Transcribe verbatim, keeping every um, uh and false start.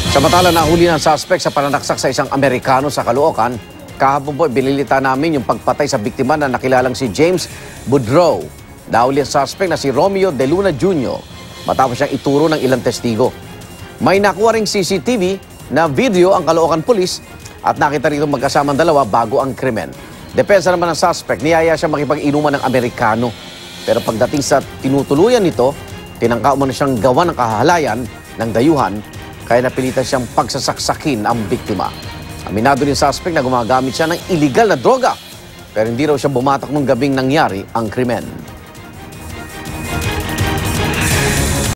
Samantala, nahuli ng suspect sa pananaksak sa isang Amerikano sa Caloocan. Kahapon po, binilita namin yung pagpatay sa biktima na nakilalang si James Boudreau. Nahuli ang suspect na si Romeo De Luna Junior matapos siyang ituro ng ilang testigo. May nakuha ring C C T V na video ang Caloocan Police at nakita rito magkasamang dalawa bago ang krimen. Depensa naman ng suspect, niyaya siya makipag-inuman ng Amerikano. Pero pagdating sa tinutuluyan nito, tinangka umano siyang gawa ng kahalayan ng dayuhan, kaya napilitan siyang pagsasaksakin ang biktima. Aminado din suspect na gumagamit siya ng iligal na droga, pero hindi raw siya bumatak nung gabing nangyari ang krimen.